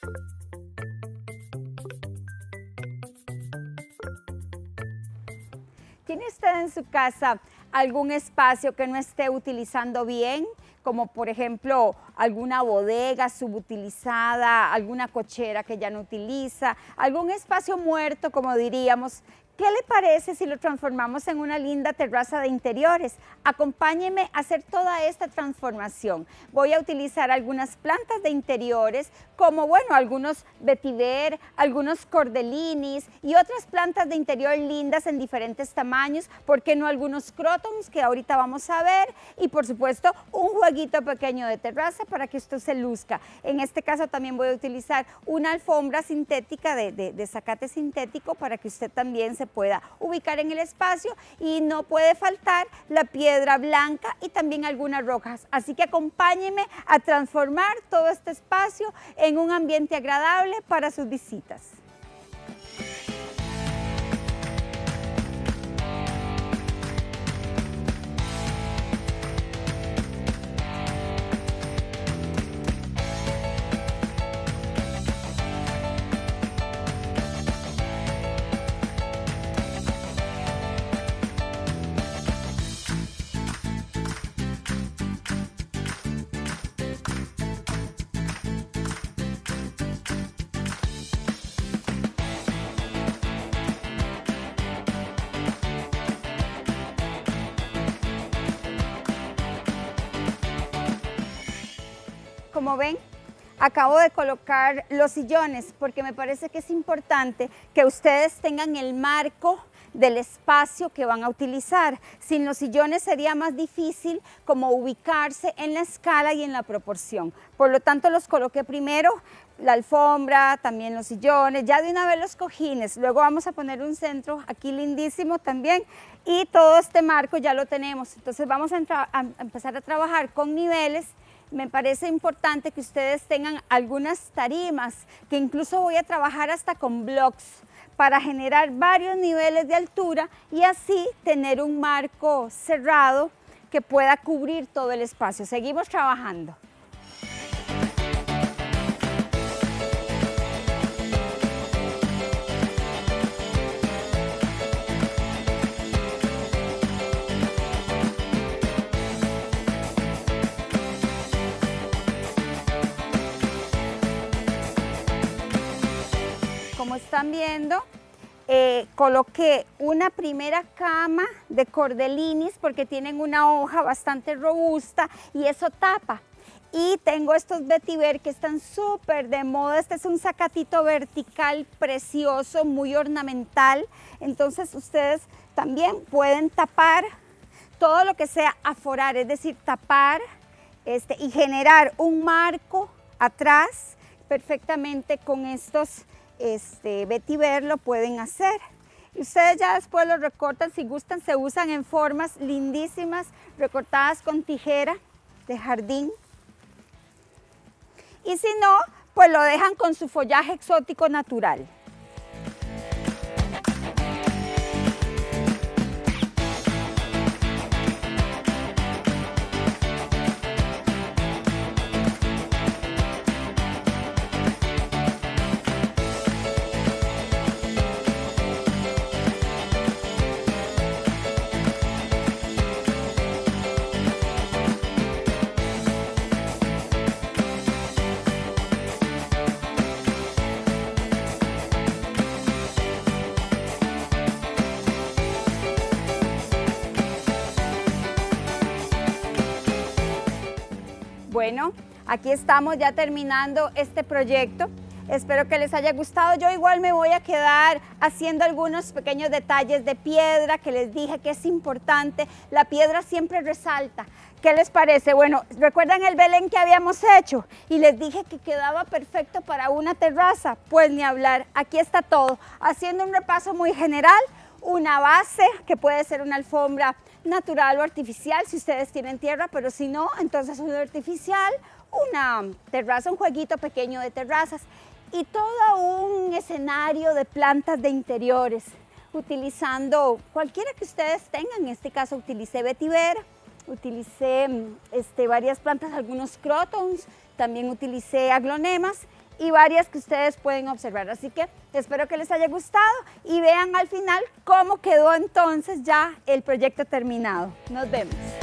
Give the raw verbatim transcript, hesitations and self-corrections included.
¿Tiene usted en su casa algún espacio que no esté utilizando bien? Como por ejemplo alguna bodega subutilizada, alguna cochera que ya no utiliza, algún espacio muerto, como diríamos. ¿Qué le parece si lo transformamos en una linda terraza de interiores? Acompáñeme a hacer toda esta transformación. Voy a utilizar algunas plantas de interiores, como bueno, algunos vetiver, algunos cordelinis y otras plantas de interior lindas en diferentes tamaños, ¿por qué no algunos crotons que ahorita vamos a ver? Y por supuesto, un jueguito pequeño de terraza para que esto se luzca. En este caso también voy a utilizar una alfombra sintética de, de, de zacate sintético para que usted también se pueda ubicar en el espacio, y no puede faltar la piedra blanca y también algunas rocas. Así que acompáñenme a transformar todo este espacio en un ambiente agradable para sus visitas. Como ven, acabo de colocar los sillones porque me parece que es importante que ustedes tengan el marco del espacio que van a utilizar. Sin los sillones sería más difícil como ubicarse en la escala y en la proporción. Por lo tanto, los coloqué primero, la alfombra, también los sillones, ya de una vez los cojines. Luego vamos a poner un centro aquí lindísimo también, y todo este marco ya lo tenemos. Entonces vamos a, a empezar a trabajar con niveles. Me parece importante que ustedes tengan algunas tarimas, que incluso voy a trabajar hasta con blocks para generar varios niveles de altura y así tener un marco cerrado que pueda cubrir todo el espacio. Seguimos trabajando. Como están viendo, eh, coloqué una primera cama de cordelinis porque tienen una hoja bastante robusta y eso tapa. Y tengo estos vetiver que están súper de moda. Este es un zacatito vertical precioso, muy ornamental. Entonces ustedes también pueden tapar todo lo que sea aforar, es decir, tapar este, y generar un marco atrás perfectamente con estos Este, vetiver lo pueden hacer. Y ustedes ya después lo recortan, si gustan, se usan en formas lindísimas, recortadas con tijera de jardín. Y si no, pues lo dejan con su follaje exótico natural. Bueno, aquí estamos ya terminando este proyecto. Espero que les haya gustado. Yo igual me voy a quedar haciendo algunos pequeños detalles de piedra que les dije que es importante. La piedra siempre resalta. ¿Qué les parece? Bueno, ¿recuerdan el Belén que habíamos hecho? Y les dije que quedaba perfecto para una terraza. Pues ni hablar, aquí está todo. Haciendo un repaso muy general, una base que puede ser una alfombra natural o artificial si ustedes tienen tierra, pero si no, entonces una artificial, una terraza, un jueguito pequeño de terrazas y todo un escenario de plantas de interiores, utilizando cualquiera que ustedes tengan. En este caso utilicé vetiver, utilicé este, varias plantas, algunos crotons, también utilicé aglonemas y varias que ustedes pueden observar. Así que espero que les haya gustado y vean al final cómo quedó entonces ya el proyecto terminado. Nos vemos.